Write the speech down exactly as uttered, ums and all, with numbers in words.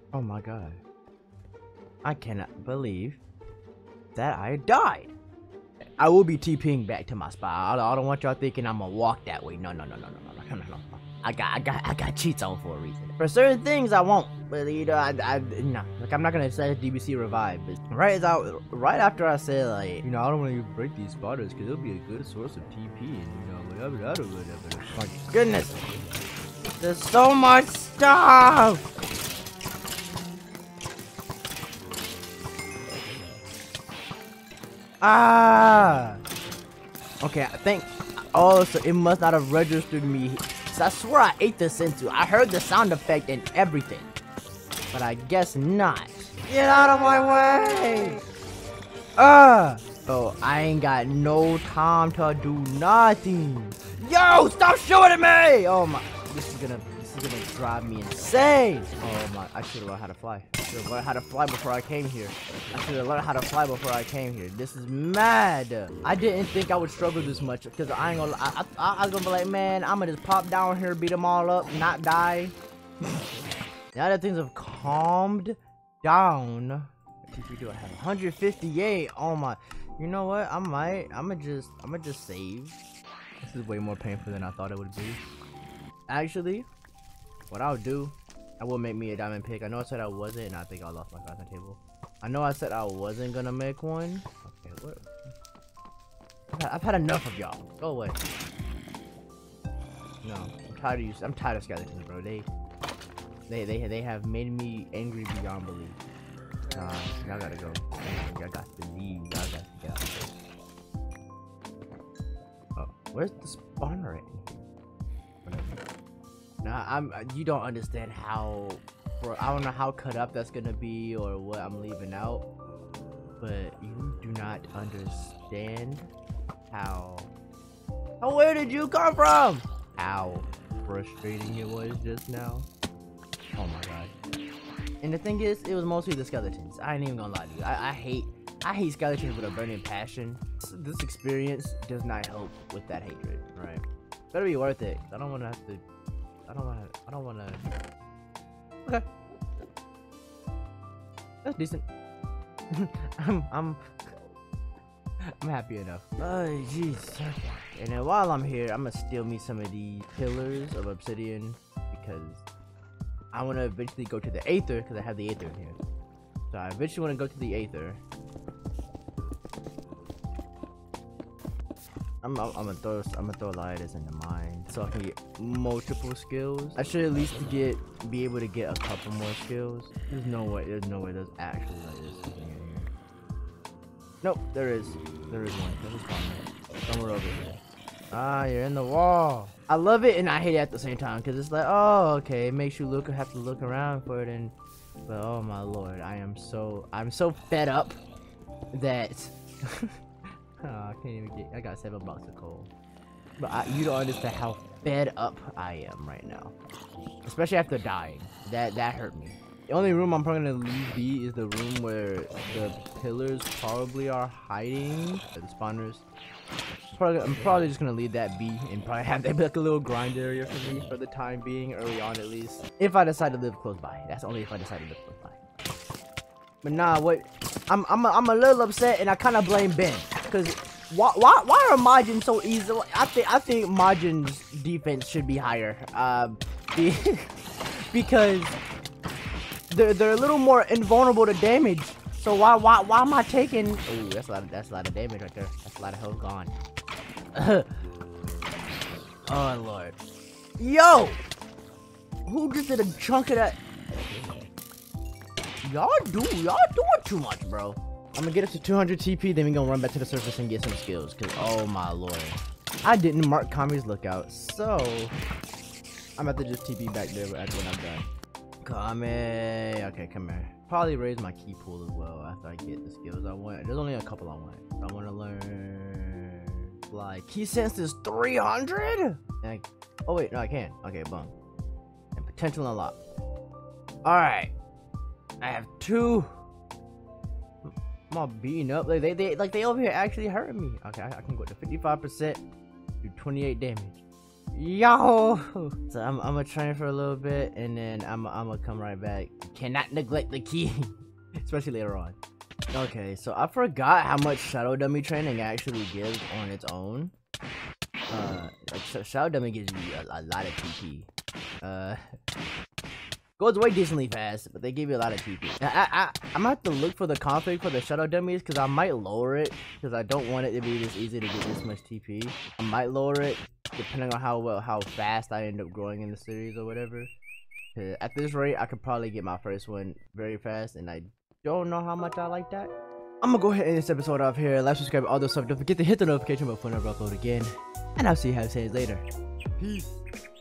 Oh my god. I cannot believe that I died. I will be TPing back to my spot. I, I don't want y'all thinking I'm gonna walk that way. No, no, no, no, no, no, no, no, no. I got, I got, I got cheats on for a reason. For certain things, I won't. But you know, I, I, no, like I'm not gonna say D B C revive. But right as I, right after I said like, you know, I don't want to break these spotters because it'll be a good source of T P and you know whatever, whatever, whatever. My goodness, there's so much stuff. Ah. Okay, I think. Oh, so it must not have registered me. So I swear I ate the Senzu. I heard the sound effect and everything. But I guess not. Get out of my way! Ah! Oh, I ain't got no time to do nothing. Yo, stop shooting at me! Oh my, this is gonna, this is gonna drive me insane. Oh my, I should have learned how to fly. I should have learned how to fly before I came here. I should have learned how to fly before I came here. This is mad. I didn't think I would struggle this much because I ain't gonna, I, I, I was gonna be like, man, I'm gonna just pop down here, beat them all up, not die. Now that things have calmed down, T P do I have one hundred fifty-eight? Oh my, you know what? I might, I'ma just, I'ma just save. This is way more painful than I thought it would be. Actually, what I'll do, I will make me a diamond pick. I know I said I wasn't, and I think I lost my crafting table. I know I said I wasn't gonna make one. Okay, what? I've had, I've had enough of y'all. Go away. No, I'm tired of you. I'm tired of skeletons, bro. They. They, they they have made me angry beyond belief. Nah, y'all gotta go. Y'all got to leave. Y'all got to get out. Oh, where's the spawner at? Whatever. Nah, I'm. You don't understand how. Bro, I don't know how cut up that's gonna be or what I'm leaving out. But you do not understand how. Oh, where did you come from? How frustrating it was just now. Oh my god. And the thing is, it was mostly the skeletons. I ain't even gonna lie to you. I, I hate I hate skeletons with a burning passion. This experience does not help with that hatred, right? Better be worth it. I don't wanna have to I don't wanna I don't wanna Okay. That's decent. I'm I'm I'm happy enough. Oh jeez. And then while I'm here, I'm gonna steal me some of the pillars of obsidian because I want to eventually go to the Aether because I have the Aether in here. So I eventually want to go to the Aether. I'm, I'm, I'm gonna throw I'm gonna throw a lot of this in the mine so I can get multiple skills. I should at least get be able to get a couple more skills. There's no way. There's no way. There's actually like this thing in here. Nope, there is. There is one. There's one somewhere over here. Ah, you're in the wall. I love it and I hate it at the same time because it's like, oh, okay, it makes you look have to look around for it, and but oh my lord, I am so I'm so fed up that oh, I can't even get. I got seven blocks of coal, but I, you don't understand how fed up I am right now, especially after dying. That that hurt me. The only room I'm probably gonna leave be is the room where the pillars probably are hiding, the spawners. Probably, I'm probably just gonna leave that be and probably have that be like a little grind area for me for the time being, early on at least. If I decide to live close by, that's only if I decide to live close by. But nah, what? I'm I'm a, I'm a little upset, and I kind of blame Ben, cause why why why are Majin so easy? I think I think Majin's defense should be higher. Um, be, because they're they're a little more invulnerable to damage. So why why why am I taking? Ooh, that's a lot of, that's a lot of damage right there. That's a lot of health gone. Oh lord. Yo! Who just did a chunk of that? Y'all do y'all doing too much, bro. I'm gonna get up to two hundred T P, then we gonna run back to the surface and get some skills. Cause oh my lord. I didn't mark Kami's lookout, so I'm about to just T P back there when I'm done. Kami, okay, come here. Probably raise my key pool as well after I get the skills I want. There's only a couple I want. I want to learn like key sense is three hundred. And I, oh wait, no, I can't. Okay, boom. And potential unlocked. All right, I have two. I'm all beaten up. Like they, they, like they over here actually hurting me. Okay, I, I can go to fifty-five percent, do twenty-eight damage. Yo! So I'm, I'm gonna train for a little bit, and then I'm, I'm gonna come right back. Cannot neglect the key, especially later on. Okay, so I forgot how much Shadow Dummy training actually gives on its own. Uh, like so Shadow Dummy gives you a, a lot of T P. Uh, goes away decently fast, but they give you a lot of T P. I, I, I, I'm gonna have to look for the config for the Shadow Dummies, because I might lower it, because I don't want it to be this easy to get this much T P. I might lower it, depending on how well, how fast I end up growing in the series or whatever. At this rate, I could probably get my first one very fast, and I don't know how much I like that. I'm gonna go ahead and end this episode off here. Like, subscribe, all those stuff. Don't forget to hit the notification bell for whenever I upload again. And I'll see you guys later. Peace.